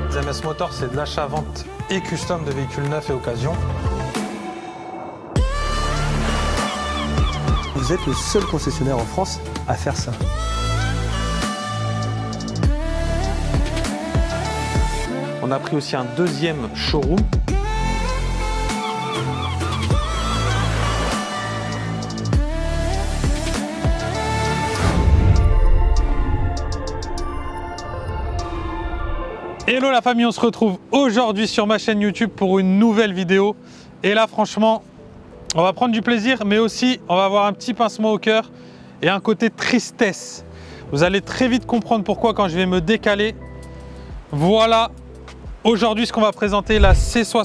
MS Motors, c'est de l'achat-vente et custom de véhicules neufs et occasion. Vous êtes le seul concessionnaire en France à faire ça. On a pris aussi un deuxième showroom. Hello la famille, on se retrouve aujourd'hui sur ma chaîne YouTube pour une nouvelle vidéo. Et là franchement, on va prendre du plaisir, mais aussi on va avoir un petit pincement au cœur et un côté tristesse. Vous allez très vite comprendre pourquoi quand je vais me décaler. Voilà aujourd'hui ce qu'on va présenter, la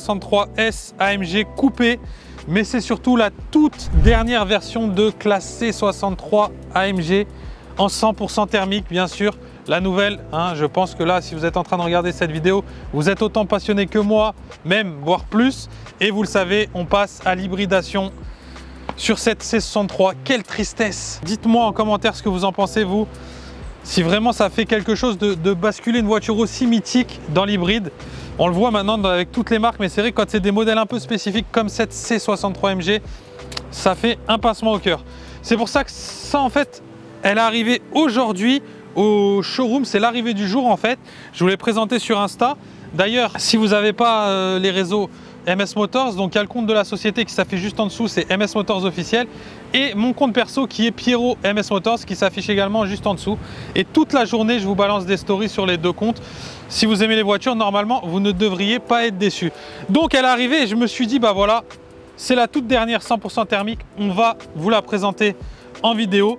C63S AMG coupée. Mais c'est surtout la toute dernière version de classe C63 AMG en 100% thermique bien sûr. La nouvelle, je pense que là, si vous êtes en train de regarder cette vidéo, vous êtes autant passionné que moi, même, voire plus. Et vous le savez, on passe à l'hybridation sur cette C63. Quelle tristesse! Dites-moi en commentaire ce que vous en pensez, vous. Si vraiment ça fait quelque chose de basculer une voiture aussi mythique dans l'hybride. On le voit maintenant avec toutes les marques, mais c'est vrai que quand c'est des modèles un peu spécifiques comme cette C63 MG, ça fait un pincement au cœur. C'est pour ça que ça, en fait, elle est arrivée aujourd'hui au showroom, c'est l'arrivée du jour en fait. Je vous l'ai présenté sur Insta. D'ailleurs, si vous n'avez pas les réseaux MS Motors, donc il y a le compte de la société qui s'affiche juste en dessous, c'est MS Motors officiel. Et mon compte perso qui est Pierrot MS Motors qui s'affiche également juste en dessous. Et toute la journée, je vous balance des stories sur les deux comptes. Si vous aimez les voitures, normalement, vous ne devriez pas être déçus. Donc elle est arrivée et je me suis dit, bah voilà, c'est la toute dernière 100% thermique. On va vous la présenter en vidéo.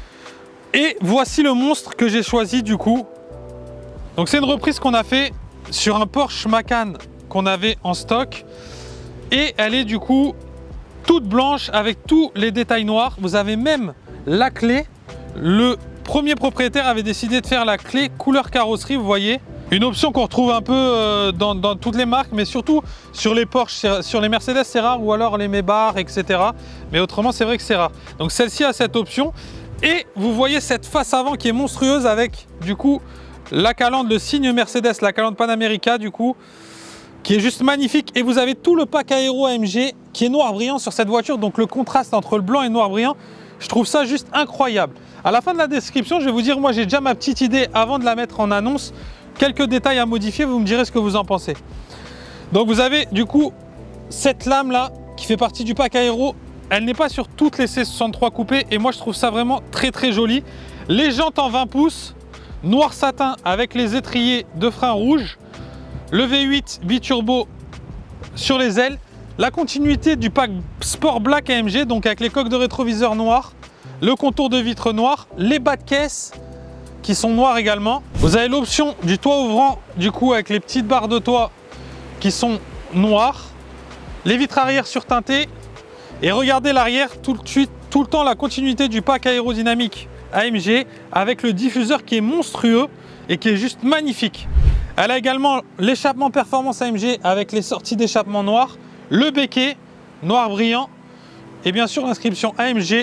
Et voici le monstre que j'ai choisi du coup. Donc c'est une reprise qu'on a fait sur un Porsche Macan qu'on avait en stock. Et elle est du coup toute blanche avec tous les détails noirs. Vous avez même la clé. Le premier propriétaire avait décidé de faire la clé couleur carrosserie, vous voyez. Une option qu'on retrouve un peu dans toutes les marques, mais surtout sur les Porsche, sur les Mercedes c'est rare, ou alors les Maybach, etc. Mais autrement c'est vrai que c'est rare. Donc celle-ci a cette option. Et vous voyez cette face avant qui est monstrueuse avec du coup la calandre, le signe Mercedes, la calandre Panamérica du coup, qui est juste magnifique. Et vous avez tout le pack aéro AMG qui est noir brillant sur cette voiture. Donc le contraste entre le blanc et le noir brillant, je trouve ça juste incroyable. À la fin de la description, je vais vous dire, moi j'ai déjà ma petite idée avant de la mettre en annonce. Quelques détails à modifier, vous me direz ce que vous en pensez. Donc vous avez du coup cette lame là qui fait partie du pack aéro. Elle n'est pas sur toutes les C63 coupées et moi je trouve ça vraiment très très joli. Les jantes en 20 pouces, noir satin avec les étriers de frein rouge, le V8 biturbo sur les ailes, la continuité du pack Sport Black AMG, donc avec les coques de rétroviseur noires, le contour de vitre noir, les bas de caisse qui sont noirs également. Vous avez l'option du toit ouvrant du coup avec les petites barres de toit qui sont noires, les vitres arrière surteintées. Et regardez l'arrière, tout le temps la continuité du pack aérodynamique AMG avec le diffuseur qui est monstrueux et qui est juste magnifique. Elle a également l'échappement performance AMG avec les sorties d'échappement noir, le béquet noir brillant et bien sûr l'inscription AMG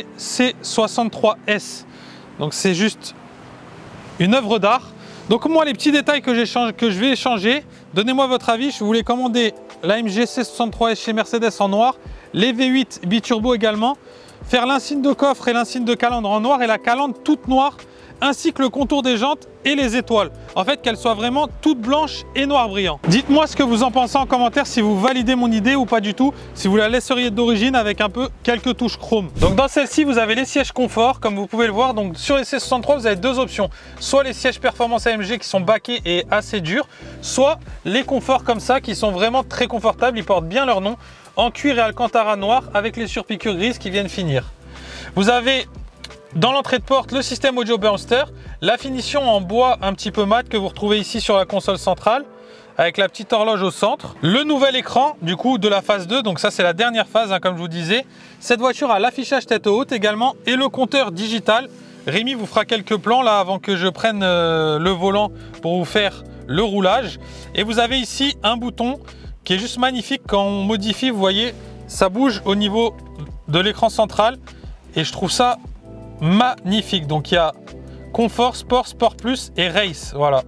C63S. Donc c'est juste une œuvre d'art. Donc moi les petits détails que je vais changer, donnez-moi votre avis. Je voulais commander l'AMG C63S chez Mercedes en noir, les V8 biturbo également, faire l'insigne de coffre et l'insigne de calandre en noir et la calandre toute noire, ainsi que le contour des jantes et les étoiles. En fait, qu'elles soient vraiment toutes blanches et noir brillant. Dites-moi ce que vous en pensez en commentaire, si vous validez mon idée ou pas du tout, si vous la laisseriez d'origine avec un peu quelques touches chrome. Donc dans celle-ci, vous avez les sièges confort, comme vous pouvez le voir. Donc sur les C63, vous avez deux options. Soit les sièges performance AMG qui sont baquets et assez durs, soit les conforts comme ça qui sont vraiment très confortables, ils portent bien leur nom, en cuir et alcantara noir avec les surpiqûres grises qui viennent finir. Vous avez dans l'entrée de porte le système audio Burster, la finition en bois un petit peu mat que vous retrouvez ici sur la console centrale avec la petite horloge au centre, le nouvel écran du coup de la phase 2, donc ça c'est la dernière phase comme je vous disais. Cette voiture a l'affichage tête haute également et le compteur digital. Rémi vous fera quelques plans là avant que je prenne le volant pour vous faire le roulage. Et vous avez ici un bouton qui est juste magnifique. Quand on modifie, vous voyez, ça bouge au niveau de l'écran central et je trouve ça magnifique. Donc il y a confort, sport, sport plus et race. Voilà,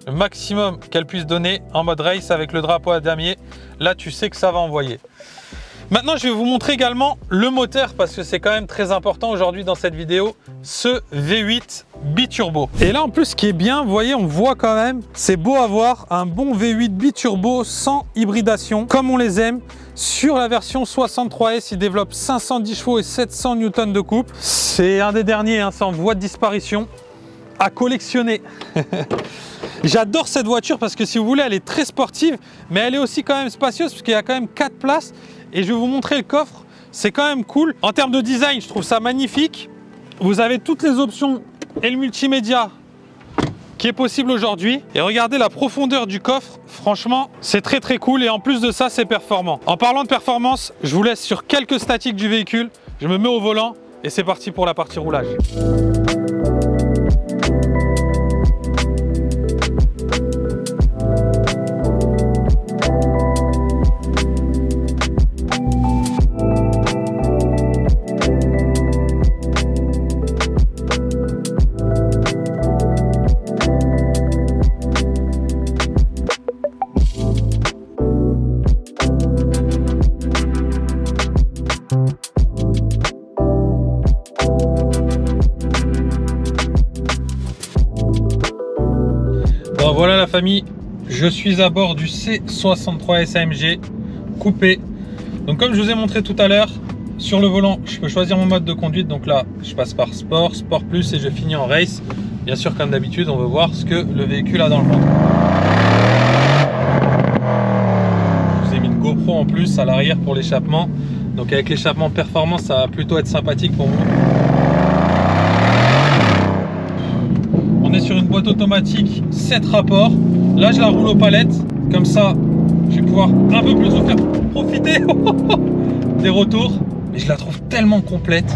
le maximum qu'elle puisse donner en mode race avec le drapeau à damier. Là, tu sais que ça va envoyer. Maintenant, je vais vous montrer également le moteur parce que c'est quand même très important aujourd'hui dans cette vidéo, ce V8 biturbo. Et là, en plus, ce qui est bien, vous voyez, on voit quand même, c'est beau à voir, un bon V8 biturbo sans hybridation, comme on les aime. Sur la version 63S, il développe 510 chevaux et 700 Newton de couple. C'est un des derniers, hein, c'est en voie de disparition, à collectionner. J'adore cette voiture parce que si vous voulez, elle est très sportive, mais elle est aussi quand même spacieuse parce qu'il y a quand même 4 places. Et je vais vous montrer le coffre, c'est quand même cool. En termes de design, je trouve ça magnifique. Vous avez toutes les options et le multimédia qui est possible aujourd'hui. Et regardez la profondeur du coffre, franchement, c'est très très cool. Et en plus de ça, c'est performant. En parlant de performance, je vous laisse sur quelques statiques du véhicule. Je me mets au volant et c'est parti pour la partie roulage. Voilà la famille, je suis à bord du C63S AMG coupé. Donc comme je vous ai montré tout à l'heure, sur le volant, je peux choisir mon mode de conduite. Donc là, je passe par Sport, Sport Plus et je finis en Race. Bien sûr, comme d'habitude, on veut voir ce que le véhicule a dans le ventre. Je vous ai mis une GoPro en plus à l'arrière pour l'échappement. Donc avec l'échappement performance, ça va plutôt être sympathique pour vous. On est sur une boîte automatique 7 rapports. Là, je la roule aux palettes. Comme ça, je vais pouvoir un peu plus vous faire profiter des retours. Mais je la trouve tellement complète.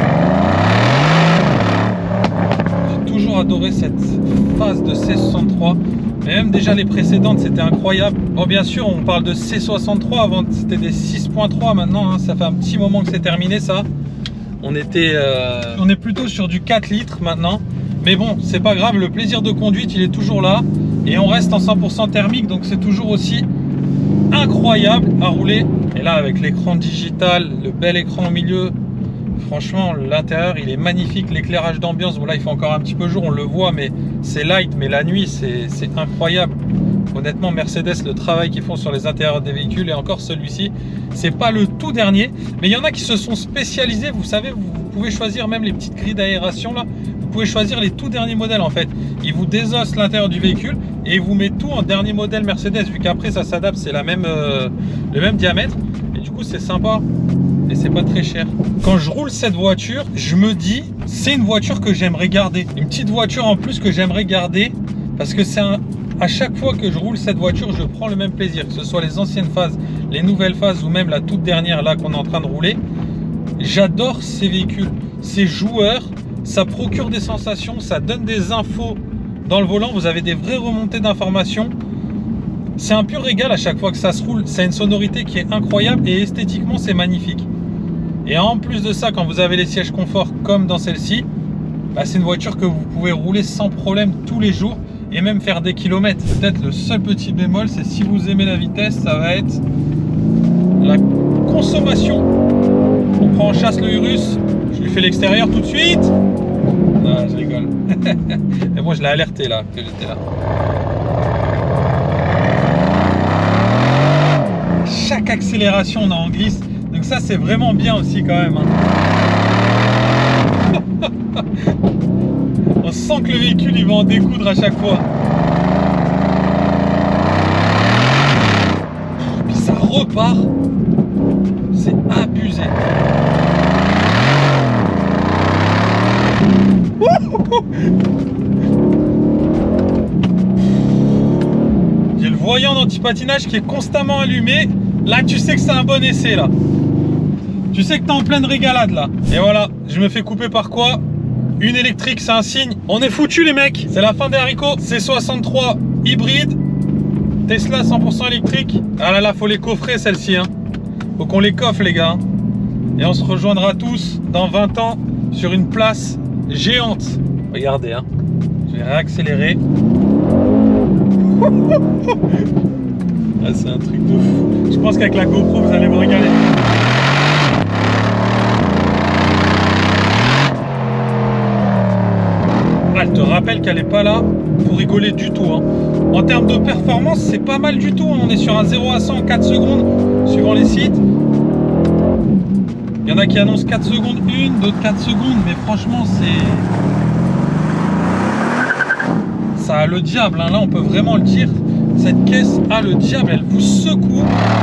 J'ai toujours adoré cette phase de C63. Mais même déjà les précédentes, c'était incroyable. Bon, bien sûr, on parle de C63. Avant, c'était des 6.3 maintenant. Hein. Ça fait un petit moment que c'est terminé, ça. On est plutôt sur du 4 litres maintenant. Mais bon, c'est pas grave, le plaisir de conduite, il est toujours là. Et on reste en 100% thermique, donc c'est toujours aussi incroyable à rouler. Et là, avec l'écran digital, le bel écran au milieu, franchement, l'intérieur, il est magnifique. L'éclairage d'ambiance, bon là, il fait encore un petit peu jour, on le voit, mais c'est light. Mais la nuit, c'est incroyable. Honnêtement, Mercedes, le travail qu'ils font sur les intérieurs des véhicules, et encore celui-ci, c'est pas le tout dernier. Mais il y en a qui se sont spécialisés, vous savez, vous pouvez choisir même les petites grilles d'aération là. Vous pouvez choisir les tout derniers modèles en fait. Ils vous désossent l'intérieur du véhicule et ils vous mettent tout en dernier modèle Mercedes, vu qu'après ça s'adapte, c'est le même diamètre. Et du coup c'est sympa et c'est pas très cher. Quand je roule cette voiture, je me dis c'est une voiture que j'aimerais garder. Une petite voiture en plus que j'aimerais garder parce que c'est à chaque fois que je roule cette voiture, je prends le même plaisir. Que ce soit les anciennes phases, les nouvelles phases ou même la toute dernière là qu'on est en train de rouler. J'adore ces véhicules, ces joueurs. Ça procure des sensations, ça donne des infos dans le volant. Vous avez des vraies remontées d'informations. C'est un pur régal à chaque fois que ça se roule. C'est une sonorité qui est incroyable et esthétiquement c'est magnifique. Et en plus de ça, quand vous avez les sièges confort comme dans celle-ci, bah, c'est une voiture que vous pouvez rouler sans problème tous les jours et même faire des kilomètres. Peut-être le seul petit bémol, c'est si vous aimez la vitesse, ça va être la consommation. On prend en chasse le Urus. Je lui fais l'extérieur tout de suite. Ah, je rigole. Mais moi, je l'ai alerté là, que j'étais là. Chaque accélération, on est en glisse. Donc ça, c'est vraiment bien aussi quand même. Hein. On sent que le véhicule, il va en découdre à chaque fois. Puis ça repart. C'est abusé. J'ai le voyant d'anti-patinage qui est constamment allumé. Là, tu sais que c'est un bon essai là. Tu sais que t'es en pleine régalade là. Et voilà, je me fais couper par quoi? Une électrique, c'est un signe. On est foutus les mecs. C'est la fin des haricots. C63 hybride. Tesla 100% électrique. Ah là là, faut les coffrer celles-ci. Hein. Faut qu'on les coffre les gars. Et on se rejoindra tous dans 20 ans sur une place géante. Regardez, hein. Je vais réaccélérer. Ah, c'est un truc de fou. Je pense qu'avec la GoPro, vous allez vous régaler. Ah, elle te rappelle qu'elle n'est pas là pour rigoler du tout. Hein. En termes de performance, c'est pas mal du tout. Hein. On est sur un 0 à 100 en 4 secondes, suivant les sites. Il y en a qui annoncent 4 secondes 1, d'autres 4 secondes, mais franchement, ça a le diable. Hein. Là, on peut vraiment le dire. Cette caisse a le diable, elle vous secoue.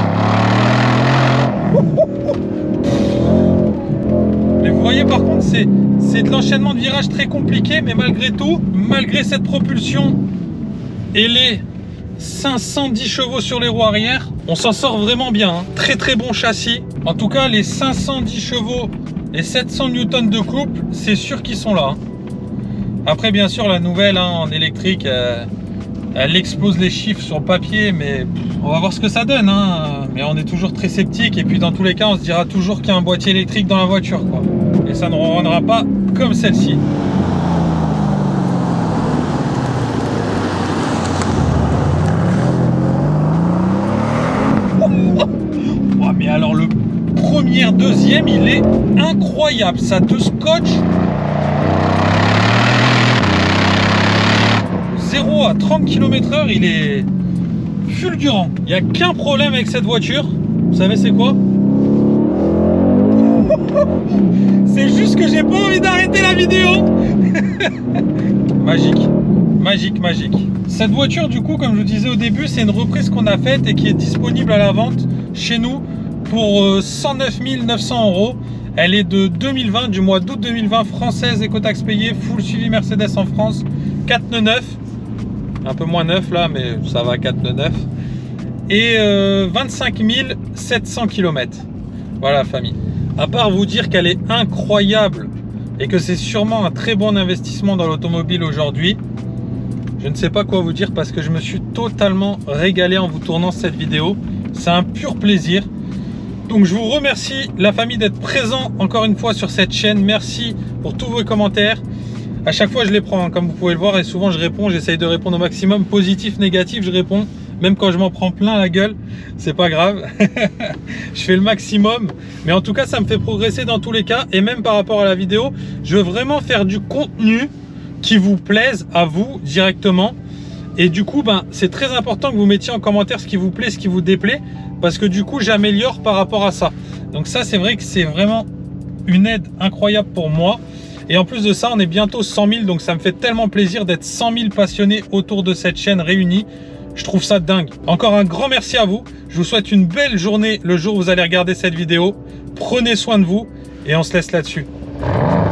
Mais vous voyez, par contre, c'est de l'enchaînement de virages très compliqué, mais malgré tout, malgré cette propulsion et les 510 chevaux sur les roues arrière, on s'en sort vraiment bien. Hein. Très très bon châssis. En tout cas, les 510 chevaux et 700 newtons de couple, c'est sûr qu'ils sont là. Hein. Après, bien sûr, la nouvelle hein, en électrique, elle explose les chiffres sur le papier, mais on va voir ce que ça donne. Hein. Mais on est toujours très sceptique. Et puis, dans tous les cas, on se dira toujours qu'il y a un boîtier électrique dans la voiture, quoi. Et ça ne rendra pas comme celle-ci. Oh, mais alors, le premier, deuxième, il est incroyable. Ça te scotche. 0 à 30 km/h, il est fulgurant. Il n'y a qu'un problème avec cette voiture. Vous savez c'est quoi? C'est juste que j'ai pas envie d'arrêter la vidéo. Magique, magique, magique. Cette voiture, du coup, comme je vous disais au début, c'est une reprise qu'on a faite et qui est disponible à la vente chez nous pour 109 900 €. Elle est de 2020, du mois d'août 2020, française, écotaxe payée, full suivi Mercedes en France, 4 nœuds neufs. Un peu moins neuf là, mais ça va, 4 nœuds neufs. Et 25 700 km. Voilà, famille. À part vous dire qu'elle est incroyable et que c'est sûrement un très bon investissement dans l'automobile aujourd'hui, je ne sais pas quoi vous dire parce que je me suis totalement régalé en vous tournant cette vidéo. C'est un pur plaisir. Donc je vous remercie la famille d'être présent encore une fois sur cette chaîne. Merci pour tous vos commentaires. À chaque fois je les prends, hein, comme vous pouvez le voir, et souvent je réponds, j'essaye de répondre au maximum, positif, négatif, je réponds, même quand je m'en prends plein la gueule, c'est pas grave. Je fais le maximum, mais en tout cas ça me fait progresser dans tous les cas, et même par rapport à la vidéo, je veux vraiment faire du contenu qui vous plaise à vous directement, et du coup ben, c'est très important que vous mettiez en commentaire ce qui vous plaît, ce qui vous déplaît, parce que du coup j'améliore par rapport à ça. Donc ça c'est vrai que c'est vraiment une aide incroyable pour moi. Et en plus de ça, on est bientôt 100 000, donc ça me fait tellement plaisir d'être 100 000 passionnés autour de cette chaîne réunie. Je trouve ça dingue. Encore un grand merci à vous. Je vous souhaite une belle journée le jour où vous allez regarder cette vidéo. Prenez soin de vous et on se laisse là-dessus.